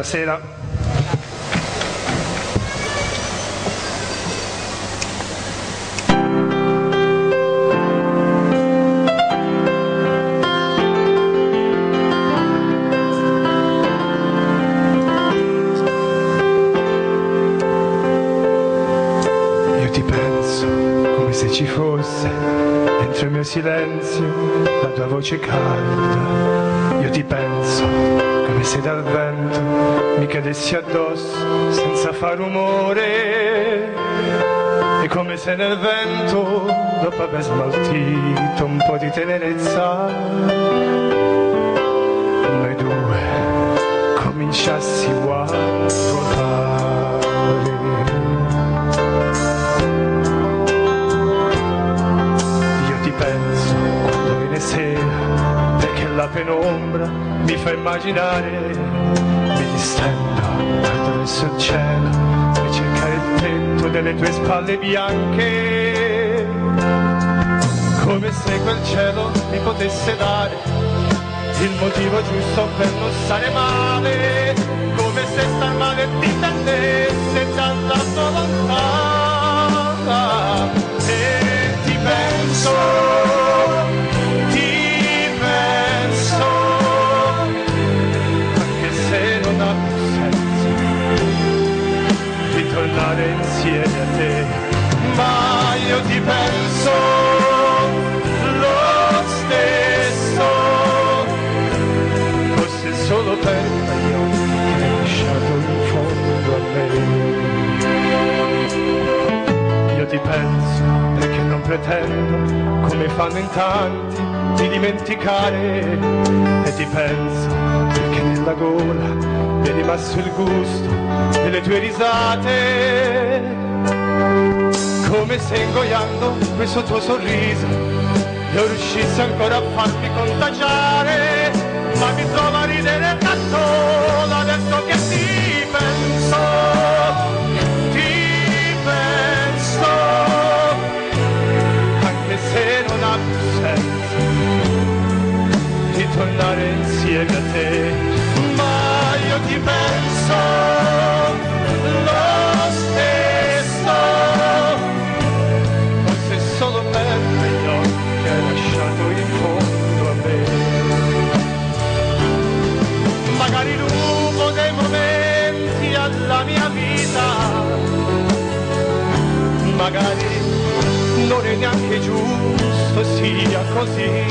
buonasera. Io ti penso come se ci fosse dentro il mio silenzio la tua voce calda. Io ti penso come se dal vento mi cadessi addosso senza far rumore, e come se nel vento, dopo aver smaltito un po' di tenerezza, noi due cominciassimo a nuotare. Io ti penso quando viene sera, perché la penombra mi fa immaginare, mi distendo, guardo verso il cielo e cercare il tetto delle tue spalle bianche, come se quel cielo mi potesse dare il motivo giusto per non stare male, come se star male dipendesse dalla tua volontà. E ti penso, tornare insieme a te, ma io ti penso lo stesso, fosse solo per gli occhi che hai lasciato in fondo a me. Io ti penso perché non pretendo, come fanno in tanti, di dimenticare, e ti penso perché nella gola mi è rimasto il gusto delle tue risate, come se ingoiando questo tuo sorriso io riuscissi ancora a farmi contagiare, ma mi trovo a ridere da sola adesso che ti penso, anche se non ha più senso di tornare insieme a te, ma io ti penso lo stesso, forse solo per gli occhi che hai lasciato in fondo a me. Magari rubo dei momenti alla mia vita, magari non è neanche giusto sia così,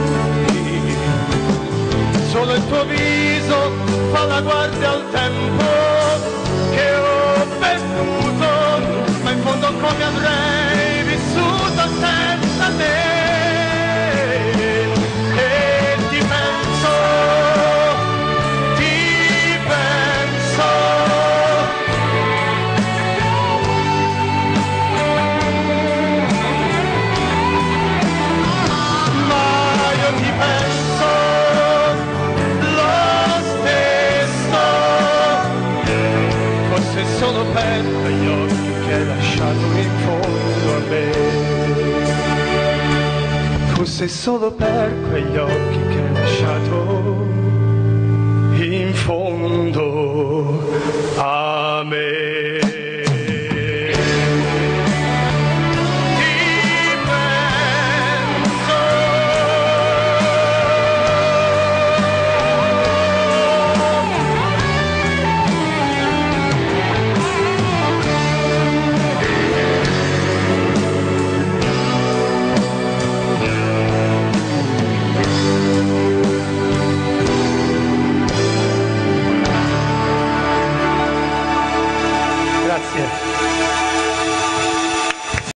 solo il tuo viso fa la guardia al tempo che ho perduto, ma in fondo come avrei vissuto senza te. E ti penso, ma io ti penso solo per gli occhi che hai lasciato in fondo a me, fosse solo per quegli occhi che hai lasciato in fondo a me. Grazie.